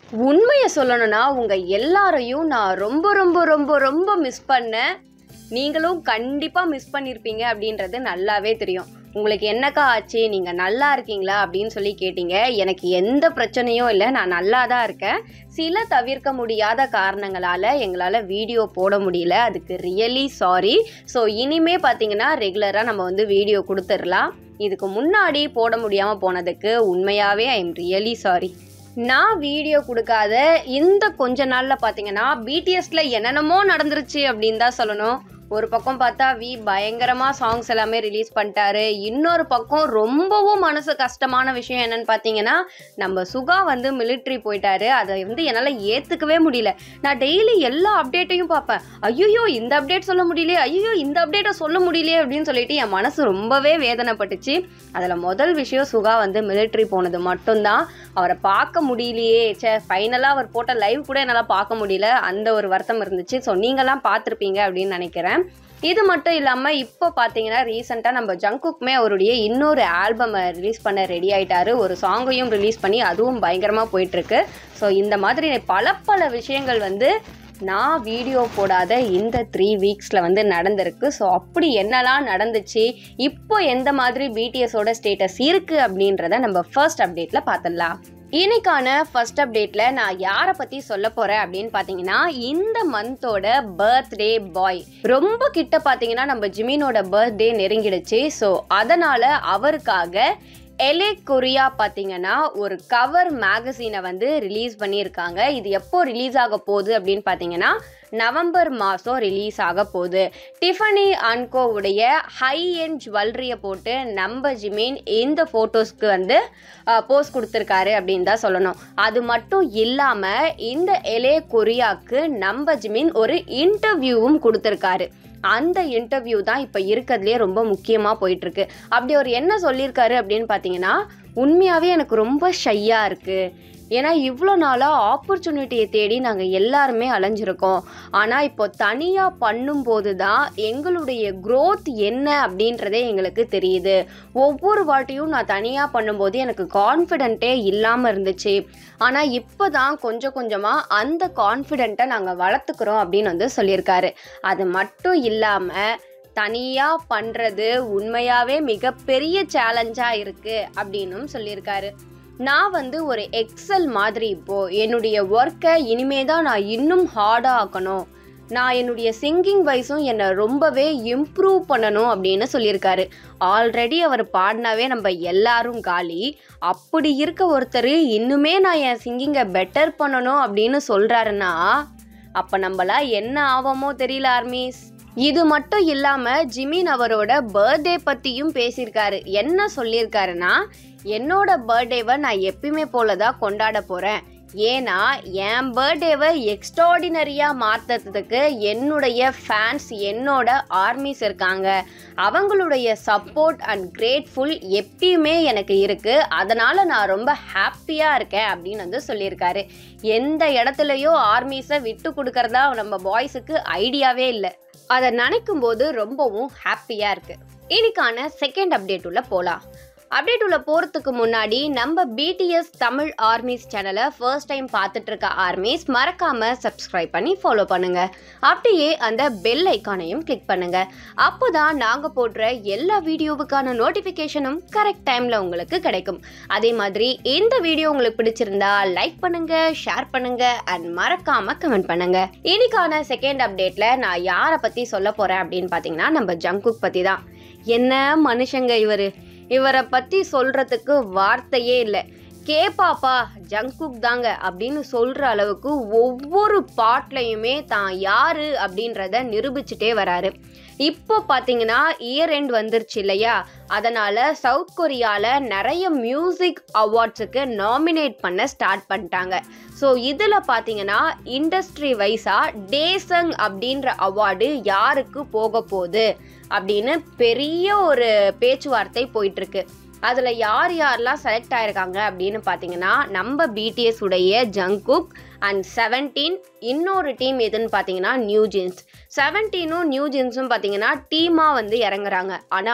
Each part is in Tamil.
உண்மையை சொல்லணும்னா உங்க எல்லாரையும் நான் ரொம்ப ரொம்ப ரொம்ப ரொம்ப மிஸ் பண்ணேன். நீங்களும் கண்டிப்பா மிஸ் பண்ணியிருப்பீங்க அப்படின்றது நல்லாவே தெரியும். உங்களுக்கு என்னக்கா ஆச்சு, நீங்க நல்லா இருக்கீங்களா அப்படின்னு சொல்லி கேட்டீங்க. எனக்கு எந்த பிரச்சனையும் இல்லை, நான் நல்லா தான் இருக்கேன். சில தவிர்க்க முடியாத காரணங்களால எங்களால் வீடியோ போட முடியல, அதுக்கு ரியலி சாரி. ஸோ இனிமே பார்த்தீங்கன்னா ரெகுலராக நம்ம வந்து வீடியோ கொடுத்துடலாம். இதுக்கு முன்னாடி போட முடியாமல் போனதுக்கு உண்மையாகவே ஐ எம் ரியலி சாரி. நான் வீடியோ கொடுக்காத இந்த கொஞ்ச நாளில் பார்த்தீங்கன்னா பிடிஎஸ்ல என்னென்னமோ நடந்துருச்சு அப்படின்னு தான் சொல்லணும். ஒரு பக்கம் பார்த்தா பயங்கரமாக சாங்ஸ் எல்லாமே ரிலீஸ் பண்ணிட்டாரு. இன்னொரு பக்கம் ரொம்பவும் மனசு கஷ்டமான விஷயம் என்னன்னு பார்த்தீங்கன்னா, நம்ம சுகா வந்து மிலிட்ரி போயிட்டாரு. அதை வந்து என்னால் ஏற்றுக்கவே முடியல. நான் டெய்லி எல்லா அப்டேட்டையும் பார்ப்பேன். ஐயோ இந்த அப்டேட் சொல்ல முடியலையே, ஐயோ இந்த அப்டேட்டை சொல்ல முடியலையே அப்படின்னு சொல்லிட்டு என் மனசு ரொம்பவே வேதனைப்பட்டுச்சு. அதில் முதல் விஷயம் சுகா வந்து மிலிட்ரி போனது மட்டும்தான். அவரை பார்க்க முடியலையே, ஃபைனலாக அவர் போட்ட லைவ் கூட என்னால் பார்க்க முடியல, அந்த ஒரு வருத்தம் இருந்துச்சு. ஸோ நீங்களாம் பார்த்துருப்பீங்க அப்படின்னு நினைக்கிறேன். இது மட்டும் இல்லாமல் இப்போ பார்த்தீங்கன்னா ரீசெண்டாக நம்ம ஜங்குக்குமே அவருடைய இன்னொரு ஆல்பமை ரிலீஸ் பண்ண ரெடி ஆகிட்டாரு. ஒரு சாங்கையும் ரிலீஸ் பண்ணி அதுவும் பயங்கரமாக போயிட்டுருக்கு. ஸோ இந்த மாதிரி பல விஷயங்கள் வந்து நான் வீடியோ போடாத இந்த 3 வீக்ஸில் வந்து நடந்திருக்கு. ஸோ அப்படி என்னெல்லாம் நடந்துச்சு, இப்போ எந்த மாதிரி பிடிஎஸோட ஸ்டேட்டஸ் இருக்குது அப்படின்றத நம்ம ஃபர்ஸ்ட் அப்டேட்டில் பார்த்துடலாம். இன்னைக்கான ஃபர்ஸ்ட் அப்டேட்ல நான் யாரை பத்தி சொல்ல போறேன் அப்படின்னு பாத்தீங்கன்னா, இந்த மந்தோட பர்த்டே பாய். ரொம்ப கிட்ட பாத்தீங்கன்னா நம்ம ஜிமினோட பர்த்டே நெருங்கிடுச்சு. ஸோ அதனால அவருக்காக LA கொரியா பார்த்தீங்கன்னா ஒரு கவர் மேகசீனை வந்து ரிலீஸ் பண்ணியிருக்காங்க. இது எப்போ ரிலீஸ் ஆக போகுது அப்படின்னு பார்த்தீங்கன்னா நவம்பர் மாதம் ரிலீஸ் ஆக போகுது. டிஃபனி அன்கோ உடைய ஹை எண்ட் ஜுவல்லரியை போட்டு நம்ம ஜிமின் இந்த ஃபோட்டோஸ்க்கு வந்து போஸ்ட் கொடுத்துருக்காரு அப்படின்னு தான் சொல்லணும். அது மட்டும் இல்லாமல் இந்த LA கொரியாவுக்கு நம்ம ஜிமின் ஒரு இன்டர்வியூவும் கொடுத்துருக்காரு. அந்த இன்டர்வியூ தான் இப்போ இருக்கிறதுலே ரொம்ப முக்கியமாக போயிட்டுருக்கு. அப்படி அவர் என்ன சொல்லியிருக்காரு அப்படின்னு பார்த்தீங்கன்னா, உண்மையாகவே எனக்கு ரொம்ப ஷையாக இருக்குது. ஏன்னா இவ்வளோ நாளாக ஆப்பர்ச்சுனிட்டியை தேடி நாங்கள் எல்லாருமே அலைஞ்சிருக்கோம். ஆனால் இப்போ தனியாக பண்ணும்போது தான் எங்களுடைய க்ரோத் என்ன அப்படின்றதே எங்களுக்கு தெரியுது. ஒவ்வொரு வாட்டியும் நான் தனியாக பண்ணும்போது எனக்கு கான்ஃபிடென்ட்டே இல்லாமல் இருந்துச்சு. ஆனால் இப்போ தான் கொஞ்சம் கொஞ்சமாக அந்த கான்ஃபிடென்ட்டை நாங்கள் வளர்த்துக்கிறோம் அப்படின்னு வந்து சொல்லியிருக்காரு. அது மட்டும் இல்லாமல் தனியாக பண்ணுறது உண்மையாகவே மிகப்பெரிய சேலஞ்சாக இருக்குது அப்படின்னும் சொல்லியிருக்காரு. நான் வந்து ஒரு எக்ஸல் மாதிரி இப்போது என்னுடைய ஒர்க்கை இனிமே தான் நான் இன்னும் ஹார்டாக ஆக்கணும். நான் என்னுடைய சிங்கிங் வைஸும் என்னை ரொம்பவே இம்ப்ரூவ் பண்ணணும் அப்படின்னு சொல்லியிருக்காரு. ஆல்ரெடி அவர் பாடினாவே நம்ம எல்லாரும் காலி. அப்படி இருக்க ஒருத்தர் இன்னுமே நான் என் சிங்கிங்கை பெட்டர் பண்ணணும் அப்படின்னு சொல்கிறாருன்னா அப்போ நம்மளா என்ன ஆவோமோ தெரியல ஆர்மீஸ். இது மட்டும் இல்லாமல் ஜிமின் அவரோட பர்த்டே பற்றியும் பேசியிருக்காரு. என்ன சொல்லியிருக்காருன்னா, என்னோட பர்த்டேவை நான் எப்பயுமே போல தான் கொண்டாட போகிறேன். ஏன்னா என் பர்த்டேவை எக்ஸ்ட்ராடினரியாக மாற்றுறதுக்கு என்னுடைய ஃபேன்ஸ், என்னோட ஆர்மிஸ் இருக்காங்க. அவங்களுடைய சப்போர்ட் அண்ட் கிரேட்ஃபுல் எப்பயுமே எனக்கு இருக்குது. அதனால் நான் ரொம்ப ஹாப்பியாக இருக்கேன் அப்படின்னு வந்து சொல்லியிருக்காரு. எந்த இடத்துலையோ ஆர்மிஸை விட்டு கொடுக்கறதா நம்ம பாய்ஸுக்கு ஐடியாவே இல்லை. அதை நினைக்கும் போது ரொம்பவும் ஹாப்பியாக இருக்குது. இன்னைக்கான செகண்ட் அப்டேட் உள்ள போகலாம். அப்டேட் உள்ள போகிறதுக்கு முன்னாடி நம்ம பிடிஎஸ் தமிழ் ஆர்மிஸ் சேனலை ஃபர்ஸ்ட் டைம் பார்த்துட்டு இருக்க ஆர்மிஸ் மறக்காமல் சப்ஸ்கிரைப் பண்ணி ஃபாலோ பண்ணுங்கள். அப்படியே அந்த பெல் ஐக்கானையும் கிளிக் பண்ணுங்கள். அப்போ தான் நாங்கள் போடுற எல்லா வீடியோவுக்கான நோட்டிஃபிகேஷனும் கரெக்ட் டைமில் உங்களுக்கு கிடைக்கும். அதே மாதிரி இந்த வீடியோ உங்களுக்கு பிடிச்சிருந்தா லைக் பண்ணுங்கள், ஷேர் பண்ணுங்கள் அண்ட் மறக்காமல் கமெண்ட் பண்ணுங்கள். இன்னைக்கான செகண்ட் அப்டேட்டில் நான் யாரை பற்றி சொல்ல போகிறேன் அப்படின்னு பார்த்தீங்கன்னா, நம்ம ஜங்குக் பற்றி தான். என்ன மனுஷங்க இவரை பற்றி சொல்கிறதுக்கு வார்த்தையே இல்லை. கேப்பாப்பா ஜங்குக் தாங்க அப்படின்னு சொல்கிற அளவுக்கு ஒவ்வொரு பாட்லையுமே தான் யார் அப்படின்றத நிரூபிச்சுட்டே வராரு. இப்போ பார்த்தீங்கன்னா இயர் எண்ட் வந்துருச்சு இல்லையா, அதனால் சவுத் கொரியாவில் நிறைய மியூசிக் அவார்ட்ஸுக்கு நாமினேட் பண்ண ஸ்டார்ட் பண்ணிட்டாங்க. ஸோ இதில் பார்த்தீங்கன்னா இண்டஸ்ட்ரி வைஸாக டேசங் அப்படின்ற அவார்டு யாருக்கு போக போகுது அப்படின்னு பெரிய ஒரு பேச்சுவார்த்தை போயிட்டுருக்கு. அதில் யாரெல்லாம் செலக்ட் ஆகிருக்காங்க அப்படின்னு பார்த்தீங்கன்னா, நம்ம பிடிஎஸ் உடைய ஜங்குக் அண்ட் 17. இன்னொரு டீம் எதுன்னு பார்த்தீங்கன்னா நியூ ஜீன்ஸ். 17ம் நியூ ஜீன்ஸும் பார்த்தீங்கன்னா டீமாக வந்து இறங்குறாங்க. ஆனால்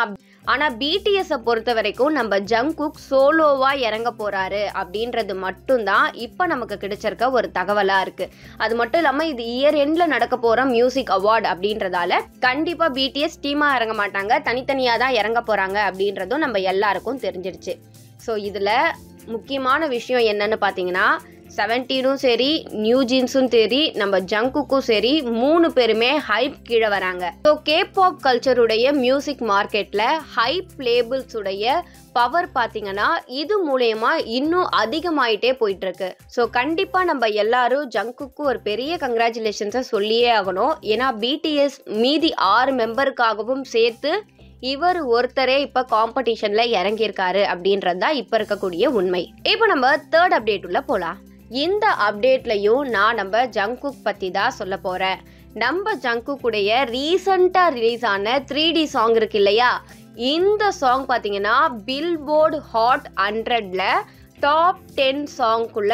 ஆனால் பிடிஎஸை பொறுத்த வரைக்கும் நம்ம ஜங்குக் சோலோவாக இறங்க போகிறாரு அப்படின்றது மட்டும்தான் இப்போ நமக்கு கிடைச்சிருக்க ஒரு தகவலாக இருக்குது. அது மட்டும் இல்லாமல் இது இயர் எண்டில் நடக்க போகிற மியூசிக் அவார்டு அப்படின்றதால கண்டிப்பாக பிடிஎஸ் டீமாக இறங்க மாட்டாங்க, தனித்தனியாக தான் இறங்க போகிறாங்க அப்படின்றதும் நம்ம எல்லாருக்கும் தெரிஞ்சிருச்சு. ஸோ இதில் முக்கியமான விஷயம் என்னன்னு பார்த்தீங்கன்னா 17ம் சரி, நியூஜீன்ஸும் சரி, நம்ம ஜங்குக்கும் சரி 3 பேருமே ஹைப் கீழே வராங்க. ஸோ கேபாப் கல்ச்சருடைய மியூசிக் மார்க்கெட்டில் ஹைப் லேபிள்ஸுடைய பவர் பார்த்தீங்கன்னா இது மூலயமா இன்னும் அதிகமாயிட்டே போயிட்டு இருக்கு. ஸோ கண்டிப்பாக நம்ம எல்லாரும் ஜங்குக்கு ஒரு பெரிய கங்க்ராச்சுலேஷன்ஸை சொல்லியே ஆகணும். ஏன்னா பிடிஎஸ் மீதி 6 மெம்பருக்காகவும் சேர்த்து இவர் ஒருத்தரே இப்போ காம்படிஷனில் இறங்கியிருக்காரு அப்படின்றது தான் இப்போ இருக்கக்கூடிய உண்மை. இப்போ நம்ம 3rd அப்டேட் உள்ள போகலாம். இந்த அப்டேட்லையும் நான் நம்ம ஜங்குக் பற்றி தான் சொல்ல போகிறேன். நம்ம ஜங்குக்குடைய ரீசண்டாக ரிலீஸ் ஆன 3D சாங் இருக்கு இல்லையா, இந்த சாங் பார்த்தீங்கன்னா பில்போர்டு ஹாட் 100ல் டாப் 10 சாங்குள்ள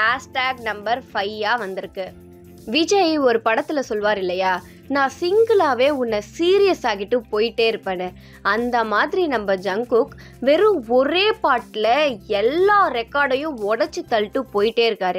நம்பர் 5 வந்திருக்கு. விஜய் ஒரு படத்தில் சொல்வார் இல்லையா, நான் சிங்கிளாகவே உன்னை சீரியஸ் ஆகிட்டு போயிட்டே இருப்பேன்னு. அந்த மாதிரி நம்ம ஜங்குக் வெறும் ஒரே பாட்டில் எல்லா ரெக்கார்டையும் உடச்சி தள்ளிட்டு போயிட்டே இருக்காரு.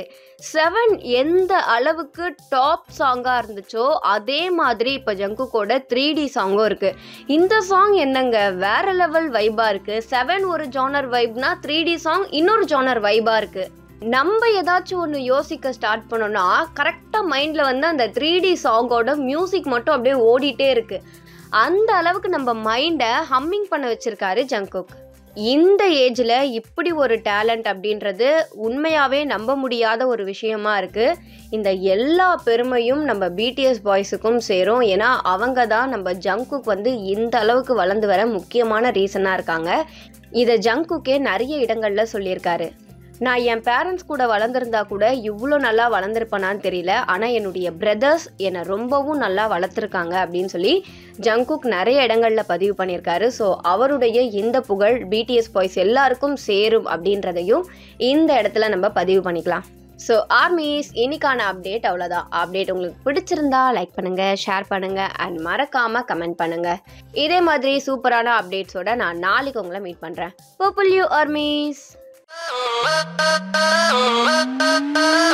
7 எந்த அளவுக்கு டாப் சாங்காக இருந்துச்சோ அதே மாதிரி இப்போ ஜங்குக்கோட 3D சாங்கும் இருக்குது. இந்த சாங் என்னங்க வேற லெவல் வைபாக இருக்குது. 7 ஒரு ஜானர் வைப்னா 3D சாங் இன்னொரு ஜானர் வைபாக இருக்குது. நம்ம ஏதாச்சும் ஒன்று யோசிக்க ஸ்டார்ட் பண்ணோம்னா கரெக்டாக மைண்டில் வந்து அந்த 3D சாங்கோட மியூசிக் மட்டும் அப்படியே ஓடிட்டே இருக்கு. அந்த அளவுக்கு நம்ம மைண்டை ஹம்மிங் பண்ண வச்சிருக்காரு ஜங்குக். இந்த ஏஜில் இப்படி ஒரு டேலண்ட் அப்படின்றது உண்மையாகவே நம்ப முடியாத ஒரு விஷயமா இருக்குது. இந்த எல்லா பெருமையும் நம்ம பிடிஎஸ் பாய்ஸுக்கும் சேரும். ஏன்னா அவங்க தான் நம்ம ஜங்குக் வந்து இந்த அளவுக்கு வளர்ந்து வர முக்கியமான ரீசனாக இருக்காங்க. இதை ஜங்குக்கே நிறைய இடங்களில் சொல்லியிருக்காரு. நான் என் பேரண்ட்ஸ் கூட வளர்ந்துருந்தா கூட இவ்வளோ நல்லா வளர்ந்துருப்பேனான்னு தெரியல, ஆனால் என்னுடைய பிரதர்ஸ் என்னை ரொம்பவும் நல்லா வளர்த்துருக்காங்க அப்படின்னு சொல்லி ஜங்குக் நிறைய இடங்களில் பதிவு பண்ணியிருக்காரு. ஸோ அவருடைய இந்த புகழ் பிடிஎஸ் பாய்ஸ் எல்லாருக்கும் சேரும் அப்படின்றதையும் இந்த இடத்துல நம்ம பதிவு பண்ணிக்கலாம். ஸோ ஆர்மிஸ், இன்னைக்கான அப்டேட் அவ்வளோதான். அப்டேட் உங்களுக்கு பிடிச்சிருந்தா லைக் பண்ணுங்கள், ஷேர் பண்ணுங்கள் அண்ட் மறக்காமல் கமெண்ட் பண்ணுங்கள். இதே மாதிரி சூப்பரான அப்டேட்ஸோட நான் நாளைக்கு உங்களை மீட் பண்ணுறேன். Purple you armies.